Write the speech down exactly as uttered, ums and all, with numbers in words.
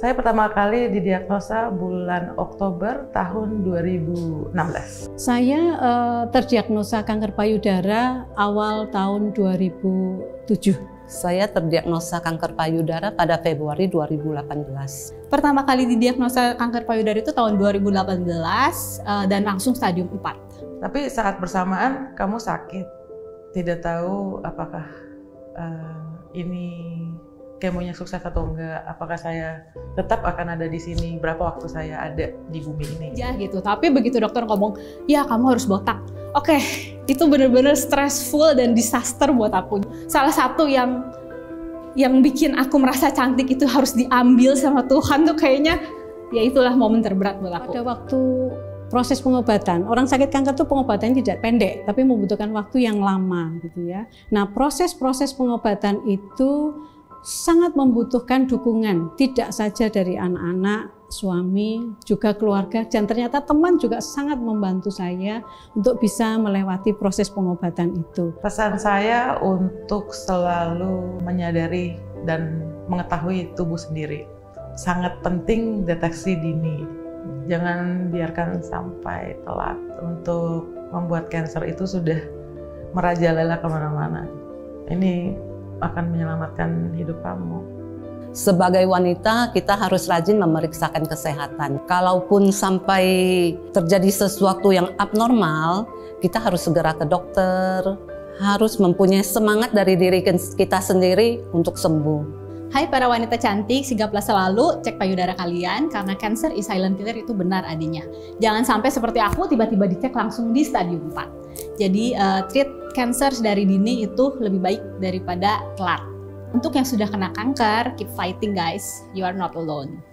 Saya pertama kali didiagnosa bulan Oktober tahun dua ribu enam belas. Saya uh, terdiagnosa kanker payudara awal tahun dua ribu tujuh. Saya terdiagnosa kanker payudara pada Februari dua ribu delapan belas. Pertama kali didiagnosa kanker payudara itu tahun dua ribu delapan belas uh, dan langsung stadium empat. Tapi saat bersamaan kamu sakit, tidak tahu apakah uh, ini kemonya sukses atau enggak, apakah saya tetap akan ada di sini, berapa waktu saya ada di bumi ini. Ya gitu, tapi begitu dokter ngomong, ya kamu harus botak. Oke, itu bener-bener stressful dan disaster buat aku. Salah satu yang yang bikin aku merasa cantik itu harus diambil sama Tuhan tuh kayaknya, ya itulah momen terberat buat aku. Pada waktu proses pengobatan, orang sakit kanker itu pengobatannya tidak pendek, tapi membutuhkan waktu yang lama gitu ya. Nah, proses-proses pengobatan itu sangat membutuhkan dukungan, tidak saja dari anak-anak, suami, juga keluarga, dan ternyata teman juga sangat membantu saya untuk bisa melewati proses pengobatan itu. Pesan saya untuk selalu menyadari dan mengetahui tubuh sendiri. Sangat penting deteksi dini. Jangan biarkan sampai telat untuk membuat kanker itu sudah merajalela kemana-mana. Ini akan menyelamatkan hidup kamu. Sebagai wanita, kita harus rajin memeriksakan kesehatan. Kalaupun sampai terjadi sesuatu yang abnormal, kita harus segera ke dokter, harus mempunyai semangat dari diri kita sendiri untuk sembuh. Hai para wanita cantik, sigaplah selalu cek payudara kalian karena cancer is silent killer itu benar adanya. Jangan sampai seperti aku tiba-tiba dicek langsung di stadium empat. Jadi uh, treat cancer dari dini itu lebih baik daripada telat. Untuk yang sudah kena kanker, keep fighting guys, you are not alone.